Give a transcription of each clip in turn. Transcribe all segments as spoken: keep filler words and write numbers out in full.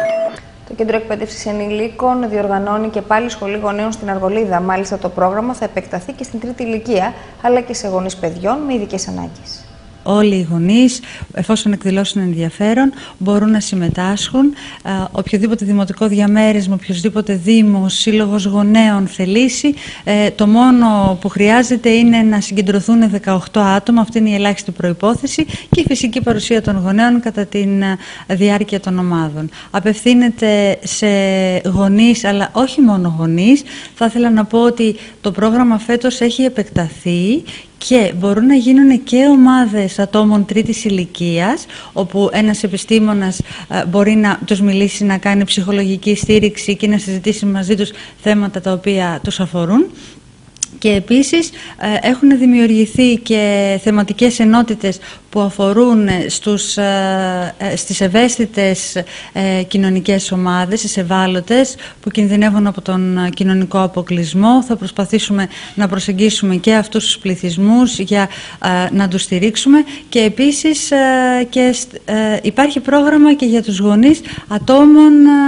Το Κέντρο Εκπαίδευσης Ενηλίκων διοργανώνει και πάλι σχολή γονέων στην Αργολίδα. Μάλιστα, το πρόγραμμα θα επεκταθεί και στην τρίτη ηλικία, αλλά και σε γονείς παιδιών με ειδικές ανάγκες. Όλοι οι γονείς, εφόσον εκδηλώσουν ενδιαφέρον, μπορούν να συμμετάσχουν. Ε, οποιοδήποτε δημοτικό διαμέρισμα, οποιοδήποτε δήμος, σύλλογος γονέων θελήσει. Ε, το μόνο που χρειάζεται είναι να συγκεντρωθούν δεκαοκτώ άτομα, αυτή είναι η ελάχιστη προϋπόθεση, και η φυσική παρουσία των γονέων κατά τη διάρκεια των ομάδων. Απευθύνεται σε γονείς, αλλά όχι μόνο γονείς. Θα ήθελα να πω ότι το πρόγραμμα φέτος έχει επεκταθεί και μπορούν να γίνουν και ομάδες ατόμων τρίτης ηλικίας, όπου ένας επιστήμονας μπορεί να τους μιλήσει, να κάνει ψυχολογική στήριξη και να συζητήσει μαζί τους θέματα τα οποία τους αφορούν. Και επίσης έχουν δημιουργηθεί και θεματικές ενότητες που αφορούν στους, στις ευαίσθητες κοινωνικές ομάδες, στις ευάλωτες που κινδυνεύουν από τον κοινωνικό αποκλεισμό. Θα προσπαθήσουμε να προσεγγίσουμε και αυτούς τους πληθυσμούς για να τους στηρίξουμε. Και επίσης και υπάρχει πρόγραμμα και για τους γονείς ατόμων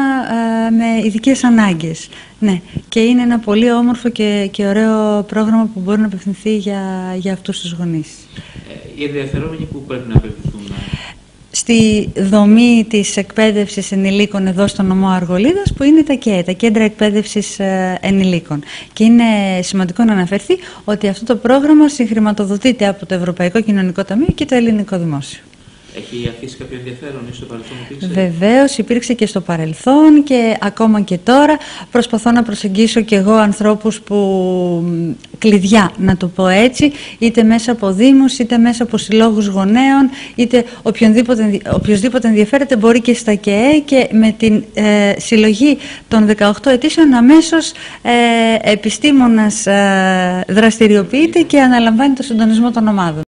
με ειδικές ανάγκες. Ναι, και είναι ένα πολύ όμορφο και, και ωραίο πρόγραμμα που μπορεί να απευθυνθεί για, για αυτούς τους γονείς. Ε, οι ενδιαφερόμενοι που πρέπει να απευθυνθούν? Στη δομή της εκπαίδευσης ενηλίκων εδώ στο νομό Αργολίδας, που είναι τα ΚΕΕ, τα Κέντρα Εκπαίδευσης Ενηλίκων. Και είναι σημαντικό να αναφερθεί ότι αυτό το πρόγραμμα συγχρηματοδοτείται από το Ευρωπαϊκό Κοινωνικό Ταμείο και το Ελληνικό Δημόσιο. Έχει αφήσει κάποιο ενδιαφέρον ή στο παρελθόν υπήρξε? Βεβαίως, υπήρξε και στο παρελθόν και ακόμα και τώρα. Προσπαθώ να προσεγγίσω και εγώ ανθρώπους που κλειδιά, να το πω έτσι, είτε μέσα από δήμους, είτε μέσα από συλλόγους γονέων, είτε οποιονδήποτε, οποιοσδήποτε ενδιαφέρεται μπορεί και στα ΚΕΕ, και με την ε, συλλογή των δεκαοκτώ αιτήσεων αμέσως ε, επιστήμονας ε, δραστηριοποιείται και αναλαμβάνει το συντονισμό των ομάδων.